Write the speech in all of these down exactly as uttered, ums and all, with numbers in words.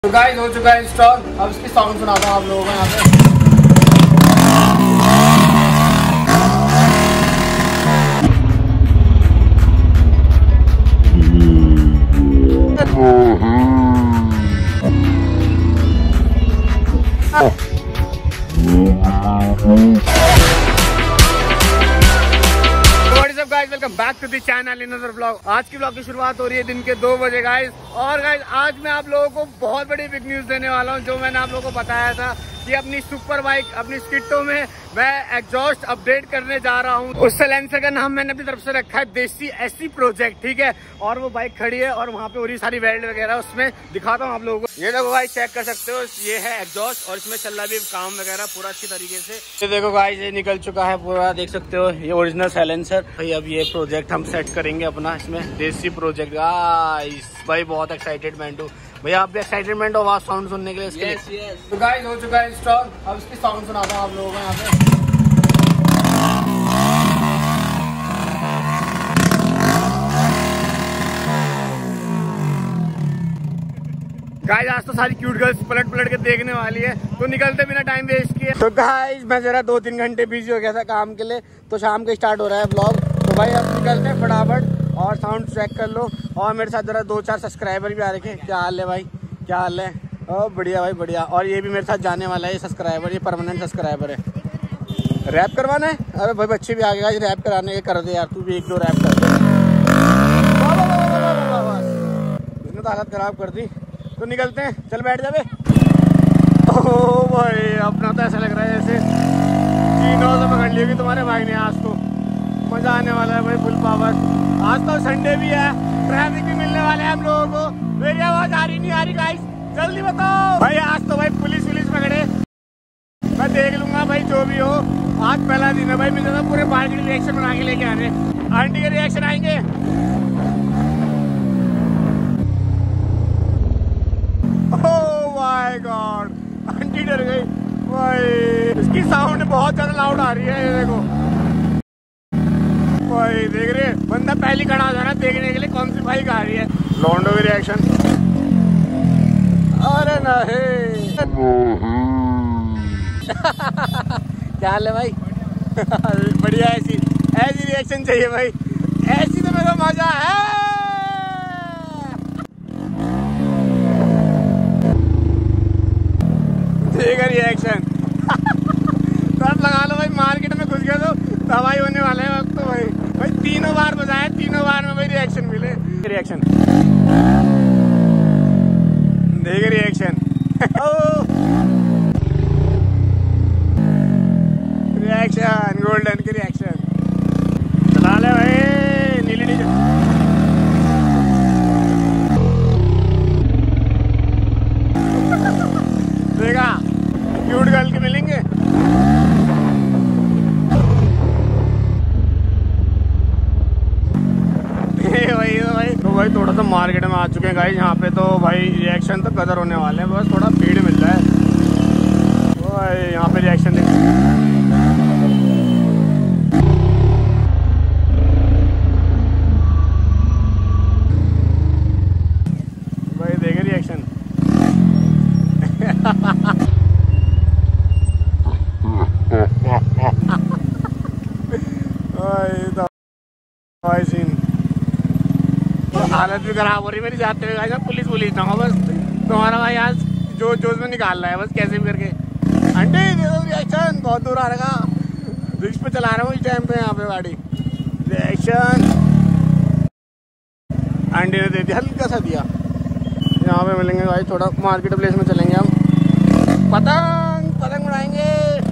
तो गाइस हो चुका है इंस्टॉल। अब इसकी साउंड सुनाता हूँ आप लोगों को यहाँ पे। Welcome back to the channel in other blog. आज की ब्लॉग की शुरुआत हो रही है दिन के दो बजे गाइस। और गाइस आज मैं आप लोगों को बहुत बड़ी बिग न्यूज देने वाला हूं। जो मैंने आप लोगों को बताया था कि अपनी सुपर बाइक अपनी स्किटो में मैं एग्जॉस्ट अपडेट करने जा रहा हूं। उस साइलेंसर का नाम मैंने अपनी तरफ से रखा है देसी एसी प्रोजेक्ट, ठीक है। और वो बाइक खड़ी है और वहाँ पे हो रही सारी वेल्ड वगैरह उसमें दिखाता हूँ आप लोगों को। ये देखो गाइस चेक कर सकते हो, ये है एग्जॉस्ट और इसमें चल रहा भी काम वगैरह पूरा अच्छी तरीके से। ये देखो गाइस ये निकल चुका है पूरा, देख सकते हो ये ओरिजिनल साइलेंसर। भाई अब ये प्रोजेक्ट हम सेट करेंगे अपना इसमें देसी प्रोजेक्ट गाइस। भाई बहुत एक्साइटेड मैंटू, भैया आप भी एक्साइटमेंट हो आवाज साउंड सुनने के लिए इसके yes, लिए। yes. तो गाइस हो चुका है इंस्टॉल। अब इसकी साउंड सुनाता हूँ आप लोगों को यहाँ पे। गाइस आज तो सारी क्यूट गर्ल्स पलट पलट के देखने वाली है, तो निकलते बिना टाइम वेस्ट किए। तो गाइस मैं जरा दो तीन घंटे बिजी हो गया था काम के लिए, तो शाम के स्टार्ट हो रहा है ब्लॉग। तो भाई अब निकलते हैं फटाफट और साउंड चेक कर लो। और मेरे साथ जरा दो चार सब्सक्राइबर भी आ रखे। क्या हाल है भाई, क्या हाल है? ओ बढ़िया भाई बढ़िया। और ये भी मेरे साथ जाने वाला है ये सब्सक्राइबर, ये परमानेंट सब्सक्राइबर है। रैप करवाना है? अरे भाई बच्चे भी आ गए रैप कराने के, कर दे यार तू भी एक दो रैप कर दे। इसने तो हालत खराब कर दी। तो निकलते हैं, चल बैठ जावे। ओह भाई अपना तो ऐसा लग रहा है जैसे तीनों से पकड़ लियोगी तुम्हारे भाई ने। आज तो मजा आने वाला है भाई फुल पावर। आज तो संडे भी है, ट्रैफिक भी मिलने वाले हैं हम लोगों को। मेरी आवाज आ रही नहीं आ रही गाइस, जल्दी बताओ भाई। आज तो भाई पुलिस पुलिस पकड़े, मैं देख लूंगा भाई जो भी हो। आज पहला दिन है भाई, मुझे तो पूरे मार्केट रिएक्शन बना के लेके आने। आंटी के रिएक्शन आएंगे। ओह माय गॉड आंटी डर गई भाई। इसकी साउंड बहुत ज्यादा लाउड आ रही है, ये देखो भाई। देख रहे बंदा पहली खड़ा हो जाना देखने के लिए कौन सी बाइक आ रही है। लॉन्डो की रिएक्शन। अरे नहीं क्या हाल है भाई? बढ़िया। ऐसी ऐसी रिएक्शन चाहिए भाई, ऐसी तो मेरा मजा है। देखा रिएक्शन। तो आप लगा लो भाई मार्केट में घुस गया तो दवाई होने वाला है वक्त। तो भाई भाई तीनों बार बजाया, तीनों बार में भाई रिएक्शन मिले। रिएक्शन देख रिएक्शन। रिएक्शन गोल्डन की रिएक्शन चला ले भाई। नीली नीचे देखा क्यूट गर्ल के मिलेंगे। भाई तो भाई तो भाई थोड़ा सा मार्केट में आ चुके हैं गाइस। यहाँ पे तो भाई रिएक्शन तो कदर होने वाले हैं, बस थोड़ा भीड़ मिल रहा है भाई। यहाँ पे रिएक्शन देख भाई, देखे रिएक्शन। भाई सीन हालत भी खराब हो रही मेरी जाते हुए गाइस। पुलिस पुलिस ना हो बस, तुम्हारा भाई आज जोश जोश में निकाल रहा है बस कैसे भी करके। आंटी दे दो रिएक्शन, बहुत दूर आ रहा रिक्स पे चला रहा हूँ इस टाइम पे। यहाँ पे गाड़ी रिएक्शन आंटी ने दे दिया, हल्का सा दिया। यहाँ पे मिलेंगे भाई, थोड़ा मार्केट प्लेस में चलेंगे हम, पतंग पतंग उड़ाएंगे।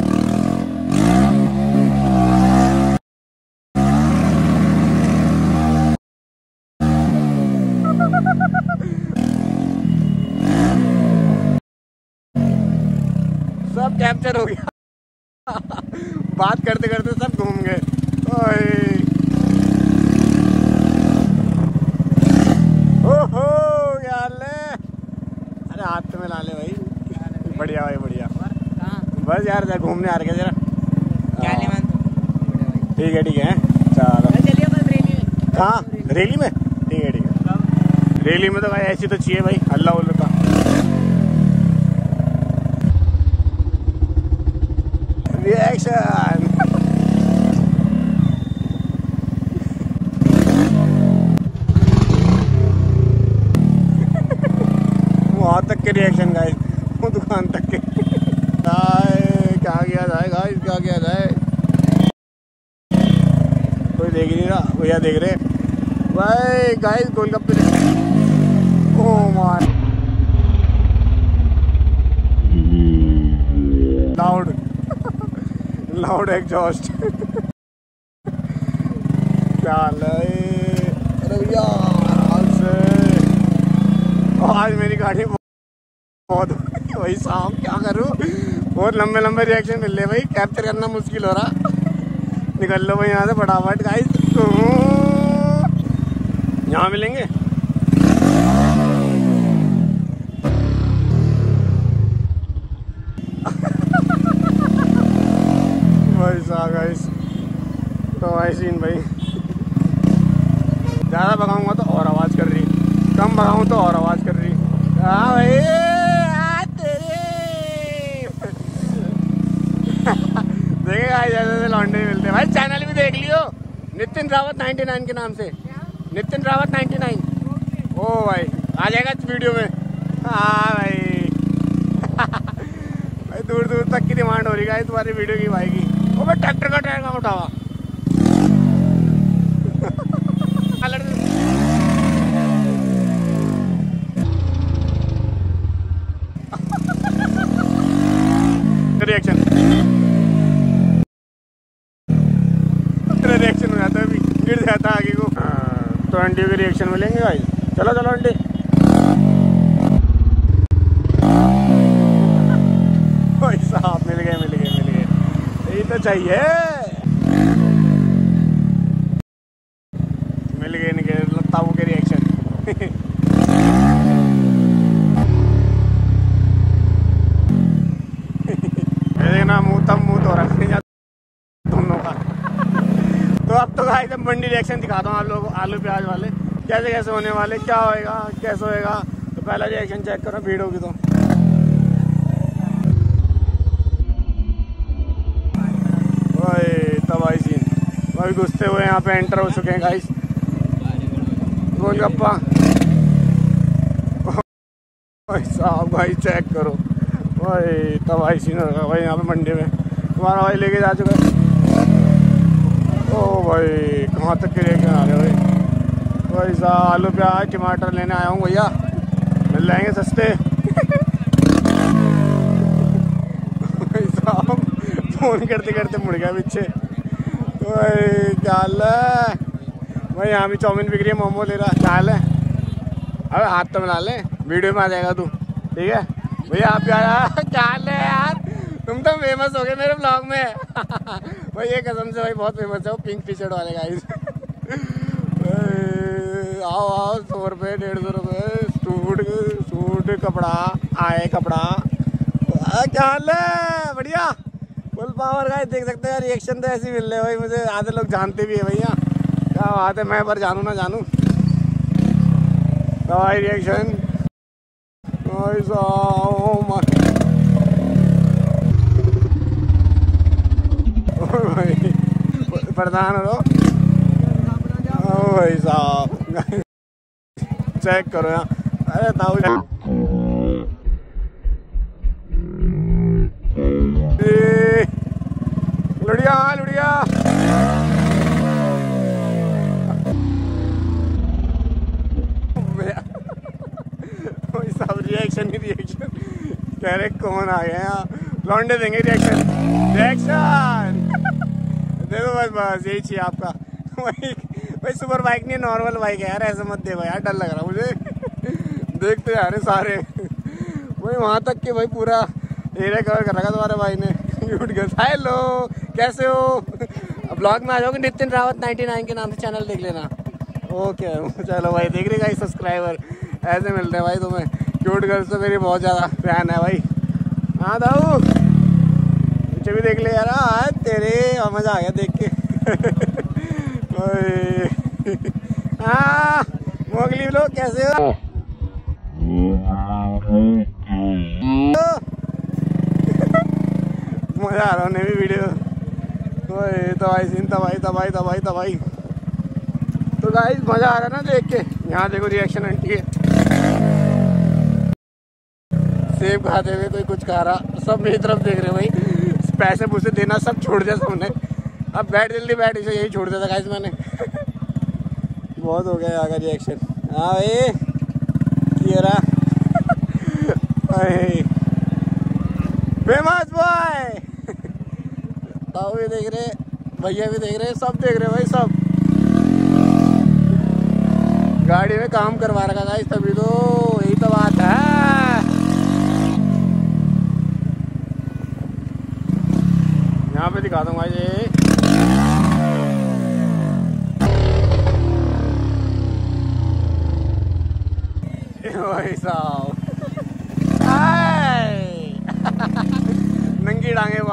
सब कैप्चर हो गया। बात करते करते सब घूम गए। ओहो क्या हाल है? अरे हाथ में ला ले भाई। बढ़िया भाई बढ़िया। बस यार जरा घूमने आ रहे जरा। ठीक है ठीक है चलो। कहाँ रैली में? ठीक है ठीक है। रैली में तो भाई ऐसी तो चाहिए भाई, अल्लाह उल्लाह का। रिएक्शन। वहाँ तक के रिएक्शन गाइस, वो दुकान तक के। क्या किया जाए गाइस, क्या किया जाए, कोई देख ही नहीं रहा। भैया देख रहे भाई गाइस गोलगप्पे। Oh my loud loud exhaust. चल अरे भैया आज मेरी गाड़ी बहुत वही साहब क्या करूँ, बहुत लंबे लंबे रिएक्शन मिल रहे भाई, कैप्चर करना मुश्किल हो रहा। निकल लो भाई यहाँ से फटाफट गाइस, यहाँ मिलेंगे। भाई साहब गाइस तो भाई सीन भाई, ज़्यादा भगाऊंगा तो और आवाज़ कर रही, कम भगाऊँ तो और आवाज़ कर रही। हाँ भाई देखेगा जैसे जैसे लॉन्ड्री मिलते हैं भाई। चैनल भी देख लियो, नितिन रावत नाइन्टी नाइन के नाम से, नितिन रावत नाइन्टी नाइन। ओ भाई आ जाएगा इस वीडियो में। हाँ भाई भाई दूर दूर तक की डिमांड हो रही है तुम्हारी वीडियो की भाई की। ओ भाई ट्रैक्टर का टायर कहाँ उठावा। रिएक्शन रिएक्शन हो जाता है, अभी गिर जाता है आगे को। तो आंटी के रिएक्शन मिलेंगे भाई। चलो चलो आंटी। भाई साहब मिल गए मिल गए मिल गए, यही तो चाहिए। मिल गए नहीं गए लताओं के रिएक्शन। देखना मुँह तब मुँह तो रख नहीं जाता दोनों का। तो अब तो भाई जब मंडी रिएक्शन दिखाता हूँ आप लोगों को, आलू प्याज वाले कैसे कैसे होने वाले, क्या होएगा कैसे होएगा। तो पहला रिएक्शन चेक करो, भीड़ होगी तो। भाई तब भाई सीन भाई घुसते हुए यहाँ पे एंटर हो चुके हैं गाइस। गोलगप्पा भाई साहब भाई चेक करो भाई, तब भाई सीन होगा भाई यहाँ पे मंडी में। तुम्हारा भाई लेके जा चुका है। ओ भाई कहाँ तक के लेके आ रहे हो भाई। भाई साहब आलू प्याज टमाटर लेने आया हूँ भैया, मिल जाएंगे सस्ते। भाई साहब फोन करते करते मुड़ गया पीछे। भाई क्या हाल है भाई, यहाँ भी चाउमीन बिक रही है, मोमो ले रहा, क्या हाल है। अरे हाथ तो मिला ले, वीडियो में आ जाएगा तू, ठीक है भैया। आप यार क्या हाल है यार, तुम तो फेमस हो गए मेरे ब्लॉग में। भाई ये कसम से भाई बहुत फेमस है वो पिंक टी शर्ट वाले गाइस। आओ आओ, सौ रुपये डेढ़ सौ रुपये सूट सूट कपड़ा आए कपड़ा। क्या हाल है, बढ़िया फुल पावर गाइस। देख सकते हैं रिएक्शन तो ऐसे मिल रहे भाई मुझे, आधे लोग जानते भी है भैया। क्या बात है, मैं पर जानू ना जानू। भाई रिएक्शन भाई प्रधान हो भाई साहब। चेक करो यहाँ, अरे ताऊ लुड़िया लुड़िया। भाई साहब रिएक्शन ही रिएक्शन, कह रहे कौन आ गया यहाँ, लौंडे देंगे रिएक्शन रिएक्शन। दे दो बस बस यही चाहिए आपका। भाई भाई सुपर बाइक नहीं नॉर्मल बाइक है यार, ऐसे मत दे भाई यार, डर लग रहा मुझे। देखते जा रहे सारे भाई वहाँ तक कि भाई पूरा एरिया कवर कर रखा तुम्हारे भाई ने। हेलो कैसे हो, ब्लॉग में आ जाओगे नितिन रावत नाइन्टी नाइन के नाम से, चैनल देख लेना। ओके चलो भाई, देख रही गाइस सब्सक्राइबर ऐसे मिलते हैं भाई तुम्हें। क्यूट गर्ल्स तो मेरी बहुत ज़्यादा फैन है भाई। हाँ दाऊ पीछे भी देख ले यार, हाँ तेरे और मज़ा आ गया देख के। हाँ मोगली लोग कैसे हो, मजा आ रहा है भी वीडियो। ओए तबाही सीन, तबाही तबाही तबाही तबाही। तो गाइस मजा आ रहा है ना देख के। यहाँ देखो रिएक्शन आंटी है, सेब खाते हुए, कोई कुछ खा रहा, सब मेरी तरफ देख रहे भाई। पैसे पूसे देना सब छोड़ दिया सबने। अब बैठ जल्दी बैठ, इसे यही छोड़ दिया था गाइस मैंने। बहुत हो गया यहाँ का रिएक्शन। हाँ भाई फेमस बॉय। ताऊ भी देख रहे, भैया भी देख रहे, सब देख रहे भाई सब। गाड़ी में काम करवा रखा गाइस तभी तो, यही तो बात है। यहाँ पे दिखा दूंगा ये भाई साहब नंगी डांगे